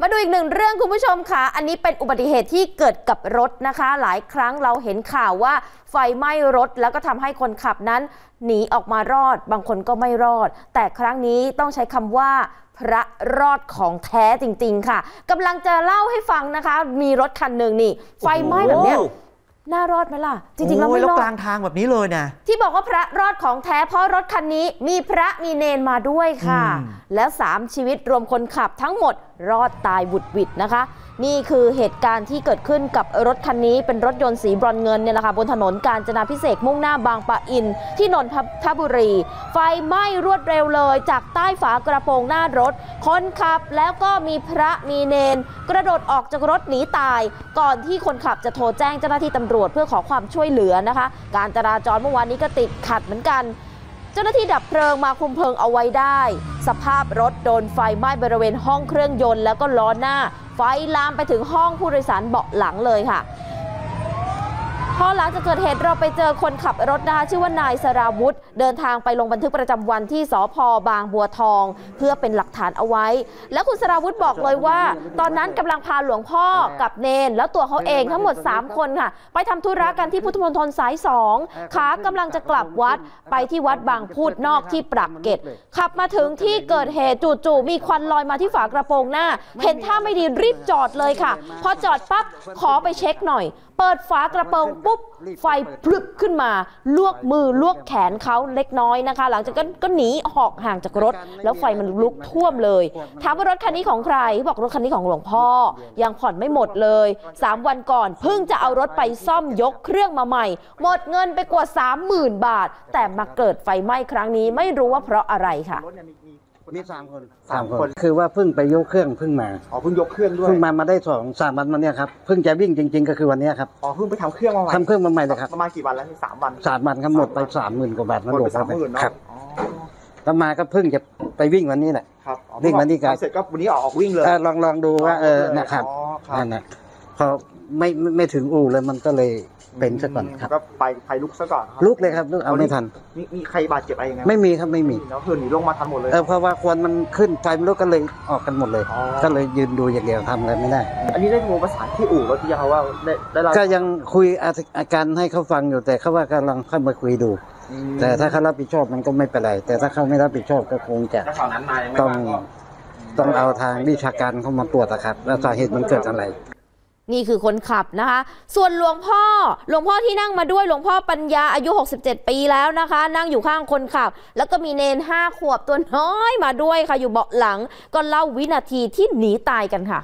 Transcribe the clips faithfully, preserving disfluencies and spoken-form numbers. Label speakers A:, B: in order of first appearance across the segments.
A: มาดูอีกหนึ่งเรื่องคุณผู้ชมค่ะอันนี้เป็นอุบัติเหตุที่เกิดกับรถนะคะหลายครั้งเราเห็นข่าวว่าไฟไหม้รถแล้วก็ทำให้คนขับนั้นหนีออกมารอดบางคนก็ไม่รอดแต่ครั้งนี้ต้องใช้คำว่าพระรอดของแท้จริงๆค่ะกำลังจะเล่าให้ฟังนะคะมีรถคันหนึ่งนี่ไฟไหม้แบบนี้น่ารอดไหมล่ะจริงๆแล้วไม่รอด
B: กลางทางแบบนี้เลยนะ
A: ที่บอกว่าพระรอดของแท้เพราะรถคันนี้มีพระมีเนนมาด้วยค่ะแล้วสามชีวิตรวมคนขับทั้งหมดรอดตายบุดหวิดนะคะนี่คือเหตุการณ์ที่เกิดขึ้นกับรถคันนี้เป็นรถยนต์สีบรอนเงินเนี่ยแหละค่ะบนถนนกาญจนาภิเษกมุ่งหน้าบางปะอินที่นนทบุรีไฟไหม้รวดเร็วเลยจากใต้ฝากระโปรงหน้ารถคนขับแล้วก็มีพระมีเนนกระโดดออกจากรถหนีตายก่อนที่คนขับจะโทรแจ้งเจ้าหน้าที่ตำรวจเพื่อขอความช่วยเหลือนะคะการจราจรเมื่อวานนี้ก็ติดขัดเหมือนกันเจ้าหน้าที่ดับเพลิงมาคุมเพลิงเอาไว้ได้สภาพรถโดนไฟไหม้บริเวณห้องเครื่องยนต์แล้วก็ล้อหน้าไฟลามไปถึงห้องผู้โดยสารเบาะหลังเลยค่ะพอหลังจากเกิดเหตุเราไปเจอคนขับรถนะคะชื่อว่านายสราวุธเดินทางไปลงบันทึกประจำวันที่สภ.บางบัวทองเพื่อเป็นหลักฐานเอาไว้แล้วคุณสราวุธบอกเลยว่าตอนนั้นกำลังพาหลวงพ่อกับเนนแล้วตัวเขาเองทั้งหมดสามคนค่ะไปทำธุระกันที่พุทธมณฑลสายสองขากำลังจะกลับวัดไปที่วัดบางพูดนอกที่ปากเกร็ดขับมาถึงที่เกิดเหตุจู่ๆมีควันลอยมาที่ฝากระโปรงหน้าเห็นท่าไม่ดีรีบจอดเลยค่ะพอจอดปั๊บขอไปเช็คหน่อยเปิดฝากระโปรงปุ๊บไฟพลึบขึ้นมาลวกมือลวกแขนเขาเล็กน้อยนะคะหลังจากนั้นก็หนีหอกห่างจากรถแล้วไฟมันลุกท่วมเลยถามว่ารถคันนี้ของใครบอกรถคันนี้ของหลวงพ่อยังผ่อนไม่หมดเลยสามวันก่อนเพิ่งจะเอารถไปซ่อมยกเครื่องมาใหม่หมดเงินไปกว่า สามหมื่น บาทแต่มาเกิดไฟไหม้ครั้งนี้ไม่รู้ว่าเพราะอะไรค่ะ
C: มีสามคนสามคนคือว่าเพิ่งไปยกเครื่องเพิ่งมา
B: อ๋อเพิ่งยกเครื่องด้วย
C: เพิ่งมามาได้สองสามวันมาเนี้ยครับเพิ่งจะวิ่งจริงๆก็คือวันนี้ครับ
B: อ๋อเพิ่งไปทำเครื่องมาใหม่
C: ทำเครื่องมาใหม่เลยครับ
B: ประมาณกี่วันแล้วสามวัน
C: สามวันครับหมดไปสามหมื่นกว่าบาท
B: หมดไปสามหมื่นครับ
C: แล้วมาก็เพิ่งจะไปวิ่งวันนี้แหละวิ่งวันนี้กัน
B: เสร็จก็วันนี้ออกวิ่งเลย
C: ลองลองดูว่าเออนะครับนั่นแหละพอไม่ไม่ถึงอู่เลยมันก็เลยเป็นซะก่อนครับ
B: ก็ไปไฟลุกซะก่อน
C: ลุกเลยครับลุกเอาไม่ทัน
B: มีมีใครบาดเจ็บอะไรยังไง
C: ไม่มีครับไม่มี
B: แล้วคือหนีลงมาทันหมดเลย
C: เออเพราะว่าควันมันขึ้นไฟลุกก็เลยออกกันหมดเลยก็เลยยืนดูอย่างเดียวทำอะไรไม่ได้
B: อันนี้ได้โทรประสานที่อู่รถที่ยังว่าได้
C: ก็ยังคุยอาการให้เขาฟังอยู่แต่เขาว่ากำลังเข้ามาคุยดูแต่ถ้าเขารับผิดชอบมันก็ไม่เป็นไรแต่ถ้าเขาไม่รับผิดชอบก็คงจะต้องต้องเอาทางวิชาการเข้ามาตรวจนะครับว่าสาเหตุมันเกิดอะไร
A: นี่คือคนขับนะคะส่วนหลวงพ่อหลวงพ่อที่นั่งมาด้วยหลวงพ่อปัญญาอายุหกสิบเจ็ดปีแล้วนะคะนั่งอยู่ข้างคนขับแล้วก็มีเนนห้าขวบตัวน้อยมาด้วยค่ะอยู่เบาะหลังก็เล่าวินาทีที่หนีตายกันค่ะ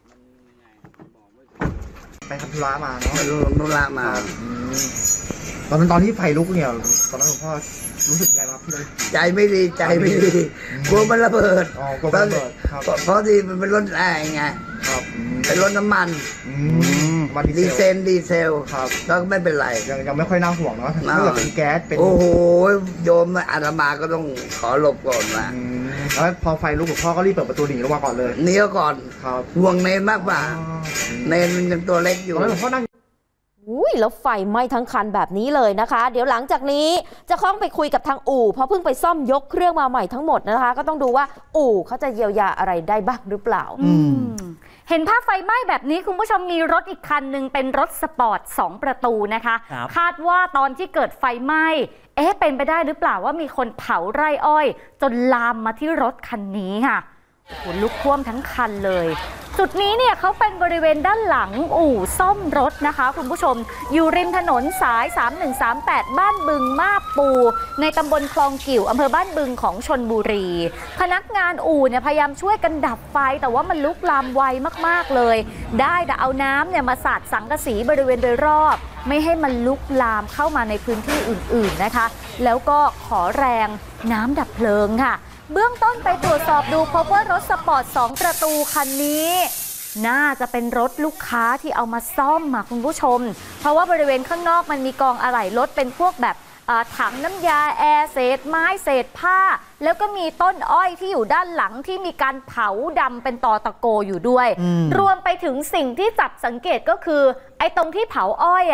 B: ไปทำธุระมาเนาะ
C: ธุระมา
B: ตอนนั้นตอนที่ไฟลุกเนี่ยตอนนั้นหลวงพ่อรู้สึกไงครับพี่เลย
D: ใจไม่ดีใจไม่ดีกลัวมันระเบิด
B: อ๋อกลัวมันระเบิด
D: เพราะที่มันเป็นรถแรงไงเป็นรถน้ำมันดีเซลดีเซล
B: ครับ
D: แล้วไม่เป็นไร
B: ยังยังไม่ค่อยน่าห่วงเนาะถ้าเกิดเป็นแก๊สเป็น
D: โอ้โหโยมอาตมาก็ต้องขอหลบก่อนนะ
B: แล้วพอไฟลุกหลวงพ่อก็รีบเปิดประตูหนีลงมาก่อนเลย
D: หนีก่อนห่วงเนนมากกว่าเนนมันยังตัวเล็กอยู่
B: แล้วหลวงพ่อนั่ง
A: อุ้ยแล้วไฟไหม้ทั้งคันแบบนี้เลยนะคะเดี๋ยวหลังจากนี้จะคล้องไปคุยกับทางอู่เพราะเพิ่งไปซ่อมยกเครื่องมาใหม่ทั้งหมดนะคะก็ต้องดูว่าอู่เขาจะเยียวยาอะไรได้บ้างหรือเปล่า
E: เห็นภาพไฟไหม้แบบนี้คุณผู้ชมมีรถอีกคันหนึ่งเป็นรถสปอร์ตสองประตูนะคะคาดว่าตอนที่เกิดไฟไหม้เอ๊ะเป็นไปได้หรือเปล่าว่ามีคนเผาไร่อ้อยจนลามมาที่รถคันนี้ค่ะโหลุกท่วมทั้งคันเลยจุดนี้เนี่ยเขาเป็นบริเวณด้านหลังอู่ซ่อมรถนะคะคุณผู้ชมอยู่ริมถนนสายสามหนึ่งสามแปดบ้านบึงมาบปูในตำบลคลองกิ่วอำเภอบ้านบึงของชลบุรีพนักงานอู่เนี่ยพยายามช่วยกันดับไฟแต่ว่ามันลุกลามไวมากๆเลยได้แต่เอาน้ำเนี่ยมาสาดสังกะสีบริเวณโดยรอบไม่ให้มันลุกลามเข้ามาในพื้นที่อื่นๆนะคะแล้วก็ขอแรงน้ำดับเพลิงค่ะเบื้องต้นไปตรวจสอบดูพบว่ารถสปอร์ตสองประตูคันนี้น่าจะเป็นรถลูกค้าที่เอามาซ่อมมาคุณผู้ชมเพราะว่าบริเวณข้างนอกมันมีกองอะไหล่รถเป็นพวกแบบถังน้ำยาแอร์เศษไม้เศษผ้าแล้วก็มีต้นอ้อยที่อยู่ด้านหลังที่มีการเผาดำเป็นตอตะโกอยู่ด้วยรวมไปถึงสิ่งที่จับสังเกตก็คือไอ้ตรงที่เผาอ้อยอ่ะ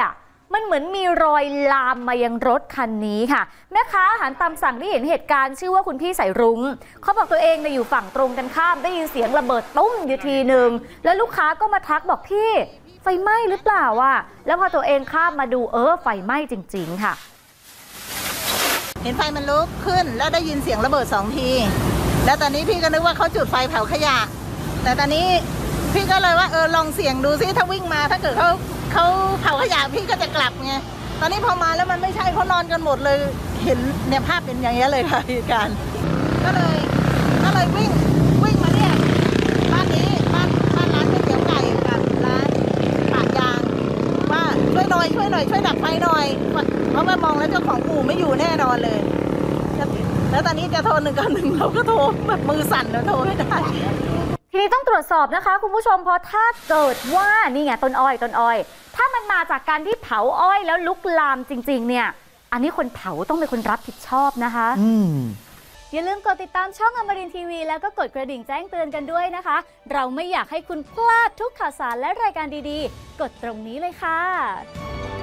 E: มันเหมือนมีรอยลามมายังรถคันนี้ค่ะแม่ค้าอาหารตามสั่งที่เห็นเหตุการณ์ชื่อว่าคุณพี่สายรุ้งเขาบอกตัวเองเนี่ยอยู่ฝั่งตรงกันข้ามได้ยินเสียงระเบิดตุ้มอยู่ทีหนึ่งแล้วลูกค้าก็มาทักบอกพี่ไฟไหม้หรือเปล่าอ่ะแล้วพอตัวเองข้ามมาดูเออไฟไหม้จริงๆค่ะ
F: เห็นไฟมันลุกขึ้นแล้วได้ยินเสียงระเบิดสองทีแล้วตอนนี้พี่ก็นึกว่าเขาจุดไฟเผาขยะแต่ตอนนี้พี่ก็เลยว่าเออลองเสี่ยงดูซิถ้าวิ่งมาถ้าเกิดเขาเขาเผาขยะพี่ก็จะกลับไงตอนนี้พอมาแล้วมันไม่ใช่เขานอนกันหมดเลยเห็นเนี่ยภาพเป็นอย่างนี้เลยค่ะเหตุการณ์ก็เลยก็เลยวิ่งวิ่งมาเนี่ยบ้านนี้บ้านบ้านร้านก๋วยเตี๋ยวไก่กับร้านปะยางว่าช่วยหน่อยช่วยหน่อยช่วยดับไฟหน่อยเพราะว่ามองแล้วเจ้าของอู่ไม่อยู่แน่นอนเลยแล้วตอนนี้จะโทรหนึ่งกับหนึ่งเราก็โทรแบบมือสั่นแล้วโทรไม่ได้
E: ทีนี้ต้องตรวจสอบนะคะคุณผู้ชมเพราะถ้าเกิดว่านี่ไงต้นอ้อยต้นอ้อยถ้ามันมาจากการที่เผาอ้อยแล้วลุกลามจริงๆเนี่ยอันนี้คนเผาต้องเป็นคนรับผิดชอบนะคะอืมอย่าลืมกดติดตามช่องอมรินทร์ทีวีแล้วก็กดกระดิ่งแจ้งเตือนกันด้วยนะคะเราไม่อยากให้คุณพลาดทุกข่าวสารและรายการดีๆกดตรงนี้เลยค่ะ